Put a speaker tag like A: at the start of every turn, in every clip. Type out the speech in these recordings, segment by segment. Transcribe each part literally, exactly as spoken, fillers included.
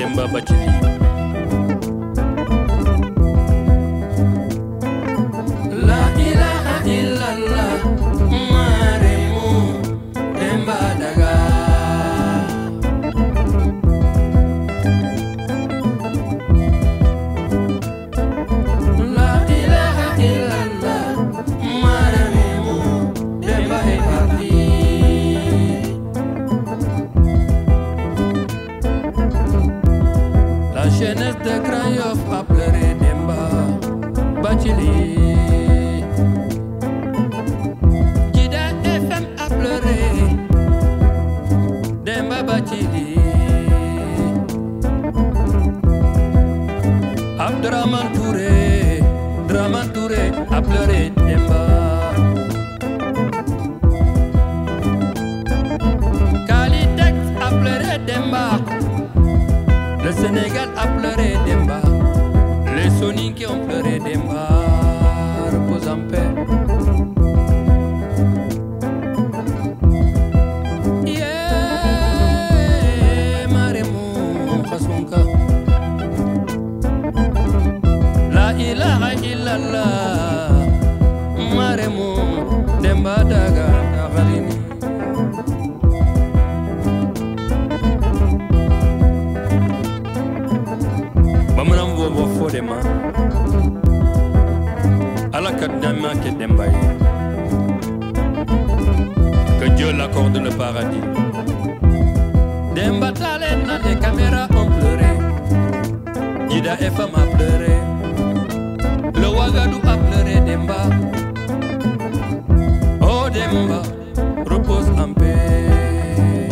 A: Demba Bathily. La ilaha illallah Maremu Demba Daga. La ilaha illallah Maremu Demba Hekati. La jeunesse de Grand Yoff a pleuré Demba Bathily. Djida F M a pleuré Demba Bathily. Abdraman Touré, Draman Touré a pleuré Demba. Kalitex a pleuré Demba. Le Sénégal a pleuré Demba. Les Soniques ont pleuré Demba. Repose en paix. Yeah, Maremu Khasonka. La ilaha illallah Maremu Demba Daga Kaghalini. Bamaram Bobo Fodema Alakadama ke Demba. Que Dieu l'accorde le paradis. Demba Talent, les caméras ont pleuré. Djida F M a pleuré. Le Ouagadou a pleuré Demba. Oh Demba, repose en paix.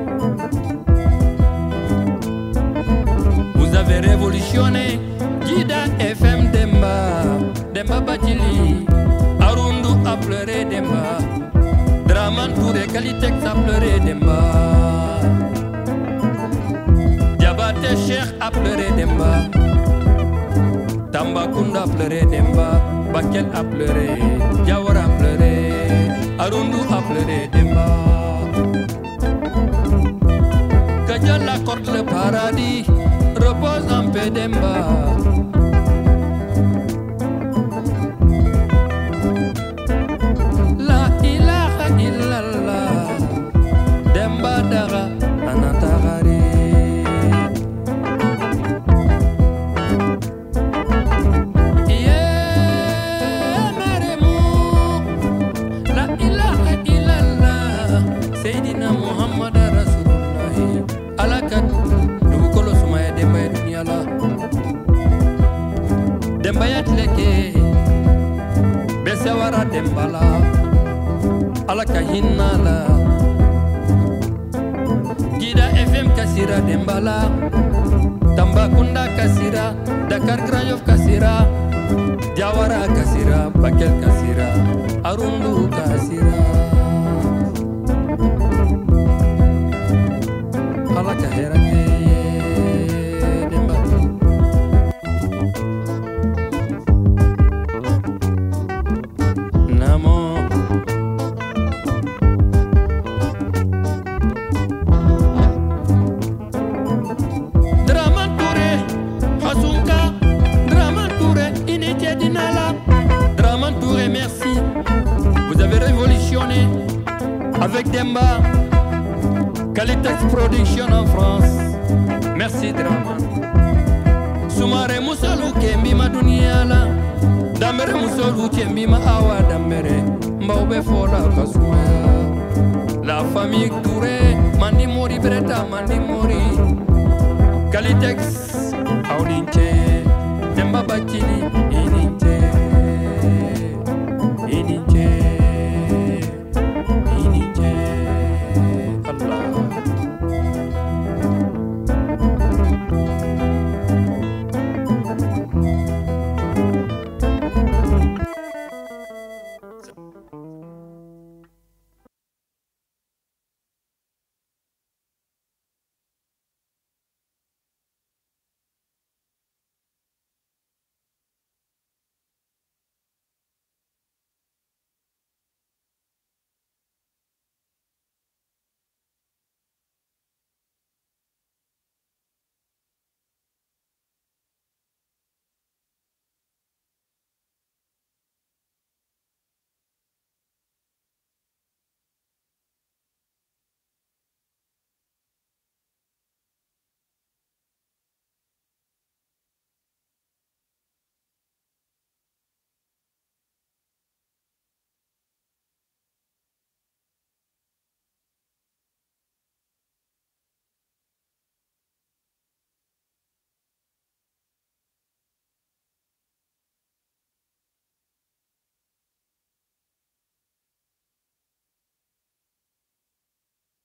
A: Vous avez révolutionné Djida F M Demba. Demba Bathily. Arundu a pleuré Demba. Draman Touré Kalitex a pleuré Demba. Diabaté Cheikh a pleuré Demba. Tambacounda a pleuré Demba. Bakel a pleuré. Diawara a pleuré. Arundu a pleuré Demba. Que Dieu l'accorde le paradis. Repose en paix Demba. La ilaha illallah Demba Daga Anatagari. Demba yatleke Besawara Dembala Alaka hinnala Djida F M kasira Dembala. Tambacounda kasira. Dakar Grand Yoff kasira. Diawara kasira. Bakel kasira. Arundu kasira. Alaka herate Demba. Namo Draman Touré Khasonka. Draman Touré Inité Dinala. Draman Touré, merci. Vous avez révolutionné avec Demba. Kalitex Production en France. Merci Draman. Soumare Moussalou Kembi ma Duniala. Damere Moussalou Kembi ma Awa Damere. Mbaoube Fola Kasumaya. La famille Touré. Mandi Mori Breta Mandi Mori. Kalitex Audinche Demba Bathily.